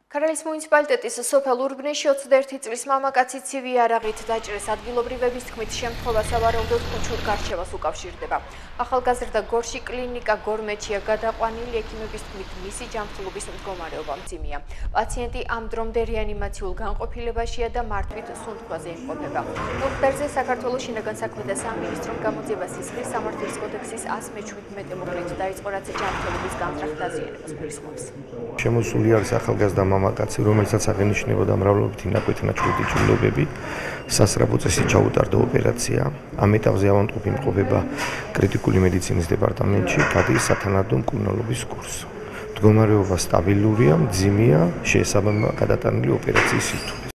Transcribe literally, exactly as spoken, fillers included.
ქართლის მუნიციპალიტეტის სოფელ ურბნეში ოცდაერთი წლის მამაკაცი ცივი იარაღით დაჭრეს. ადგილობრივების თქმით, შემთხვევა სავარაუდოდ ხუჩურ გარჩევას უკავშირდება. ახალგაზრდა გორში კლინიკა გორმეთშია გადაყვანილი, ექიმების თქმით, მისი ჯანმრთელობის მდგომარეობა მძიმეა. პაციენტი ამ დრომდე რეანიმაციულ განყოფილებაშია და მართვით სუნთქვაზე იმყოფება. ნოხტარზე საქართველოს შინაგან საქმეთა სამინისტრომ გამოძიებას ისმის სამართლის კოდექსის ასი მეჩვიდმეტე მუხლით დაიწყო, რაც ჯანმრთელობის განზრახ დაზიანებას გულისხმობს. შემოსული არის ახალგაზრდა მამაკაცი, რომელსაც აღენიშნებოდა მრავლობითი ნაკვეთ-ნაჭრეთი ჭრილობები, სასწრაფო წესით ჩაუტარდა ოპერაცია. ამ ეტაპზე ავადმყოფი იმყოფება კრიტიკული მედიცინის დეპარტამენტში, გადის სათანადო მკურნალობის კურსს. მდგომარეობა სტაბილურია, მძიმეა, შეესაბამება გადატანილი ოპერაციის სირთულეს.